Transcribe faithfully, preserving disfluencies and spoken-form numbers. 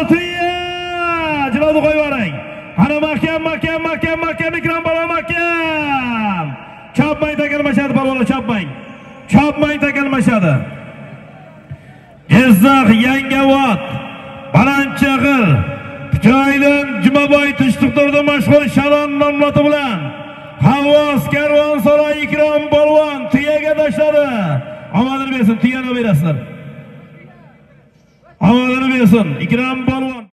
tuya jilodi qo'yvaring. Qani mahkam, mahkam, mahkam, mahkam Ikrom bola mahkam. Chopmang takalmashadi bolalar, chopmang. Chopmang takalmashadi. Jizzax Yangiobod Balandchag'ir Puchoylim Jumaboy Tushtiqdirdi mashhur Shalon nomloti bilan Havvos Karvonsaroy Ikrom polvon tuyaga tashladi. Omadini bersin, tuyani berasizlar. Omadini bersin Ikrom polvon.